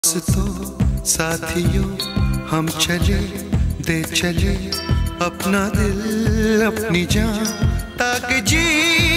दोस्तों साथियों हम चले दे चले अपना दिल अपनी जान ताकि जी